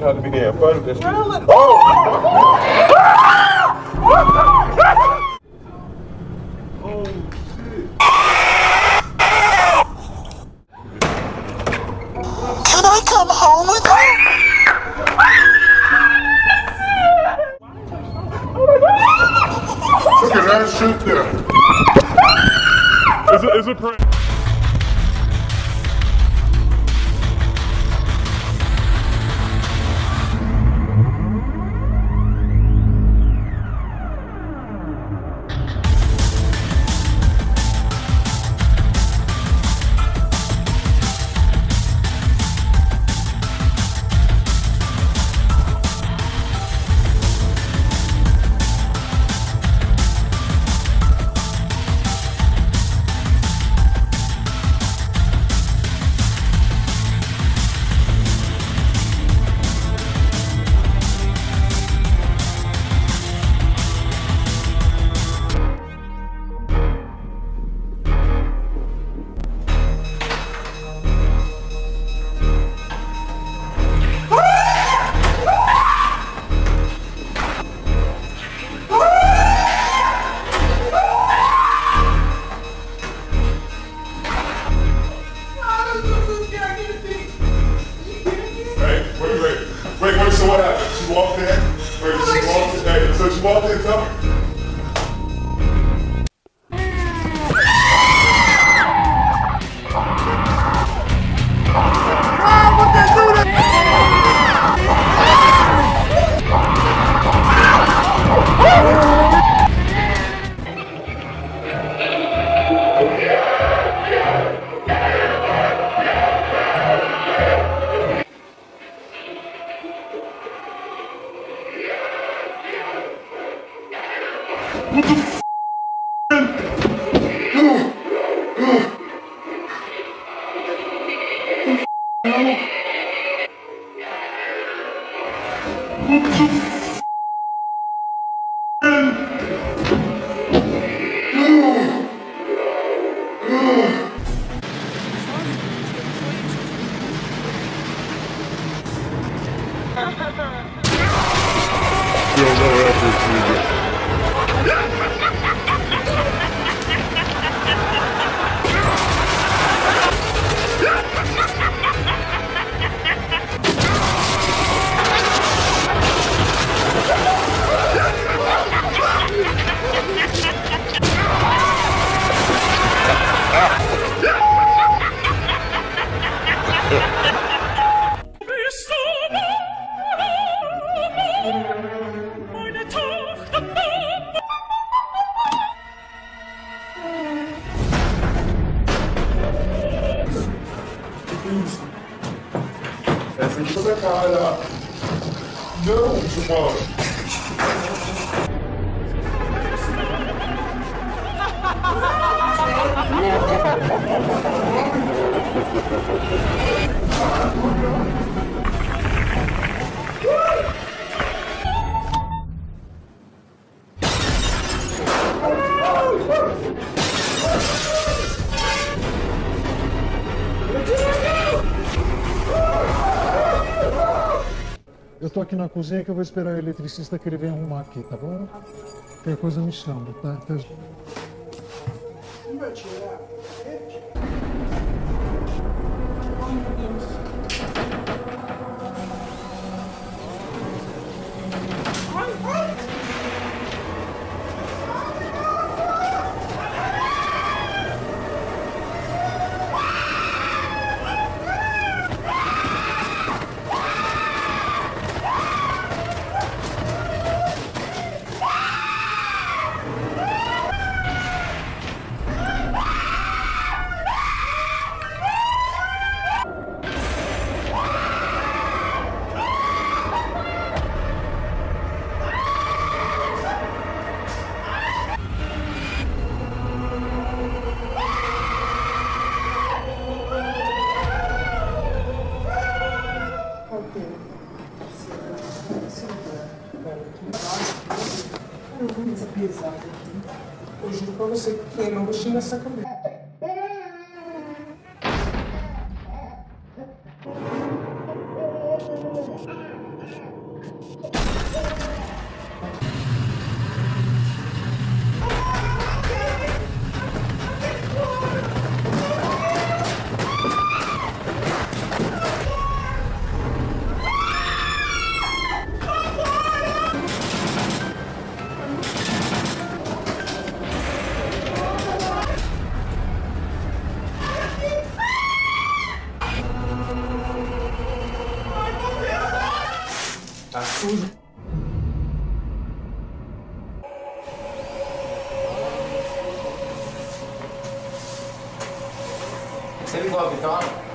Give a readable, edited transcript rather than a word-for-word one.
trying to be damn funny with this shit. Can I come home with her? Look at that shit there. Is it prank? Wait, so what happened? She walked in? So she walked in, tell me. What the f***? Still no effort, nigga. Essa aqui é cara. Não, João. Eu tô aqui na cozinha que eu vou esperar o eletricista que ele vem arrumar aqui, tá bom? Qualquer coisa me chama, tá? Pesado. Eu juro pra você que quem não gostinho dessa cabeça. Você ligou a vitrola?